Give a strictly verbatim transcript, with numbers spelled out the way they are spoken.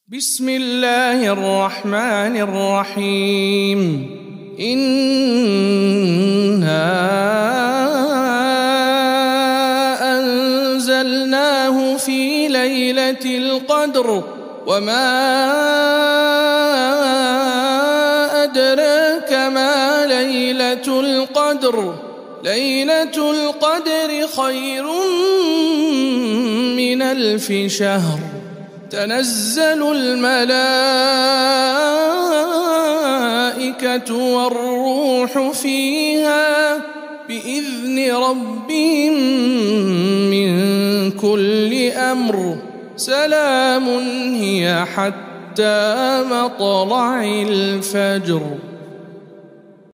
بسم الله الرحمن الرحيم إنا أنزلناه في ليلة القدر وما أدراك ما ليلة القدر ليلة القدر خير من ألف شهر تنزل الملائكة والروح فيها بإذن ربهم من كل أمر سلام هي حتى مطلع الفجر.